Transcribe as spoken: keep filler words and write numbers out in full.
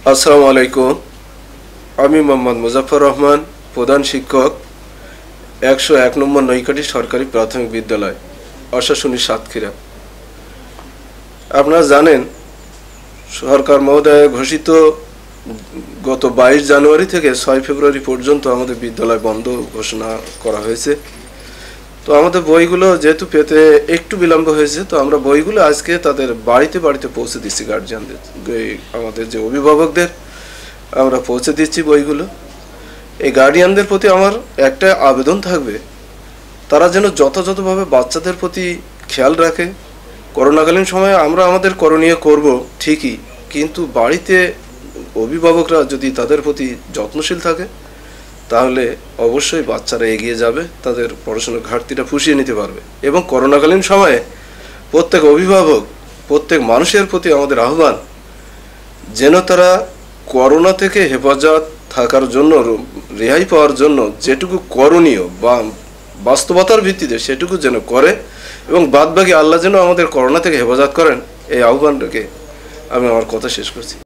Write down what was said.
আসসালামু আলাইকুম। আমি মোহাম্মদ মুজাফফর রহমান, প্রধান শিক্ষক, একশো এক নম্বর নৈকাটি সরকারি প্রাথমিক বিদ্যালয়, অশাশুনি সাতক্ষীরা। আপনারা জানেন, সরকার মহোদয় ঘোষিত গত বাইশ জানুয়ারি থেকে ছয় ফেব্রুয়ারি পর্যন্ত আমাদের বিদ্যালয় বন্ধ ঘোষণা করা হয়েছে। তো আমাদের বইগুলো যেহেতু পেতে একটু বিলম্ব হয়েছে, তো আমরা বইগুলো আজকে তাদের বাড়িতে বাড়িতে পৌঁছে দিচ্ছি। গার্জিয়ানদের, আমাদের যে অভিভাবকদের আমরা পৌঁছে দিচ্ছি বইগুলো। এই গার্ডিয়ানদের প্রতি আমার একটা আবেদন থাকবে, তারা যেন যথাযথভাবে বাচ্চাদের প্রতি খেয়াল রাখে। করোনাকালীন সময়ে আমরা আমাদের করণীয় করব ঠিকই, কিন্তু বাড়িতে অভিভাবকরা যদি তাদের প্রতি যত্নশীল থাকে, তাহলে অবশ্যই বাচ্চারা এগিয়ে যাবে, তাদের পড়াশোনার ঘাটতিটা পুষিয়ে নিতে পারবে। এবং করোনাকালীন সময়ে প্রত্যেক অভিভাবক, প্রত্যেক মানুষের প্রতি আমাদের আহ্বান, যেন তারা করোনা থেকে হেফাজত থাকার জন্য, রেহাই পাওয়ার জন্য যেটুকু করণীয় বা বাস্তবতার ভিত্তিতে সেটুকু যেন করে, এবং বাদবাকি আল্লাহ যেন আমাদের করোনা থেকে হেফাজত করেন, এই আহ্বানটাকে আমি আমার কথা শেষ করছি।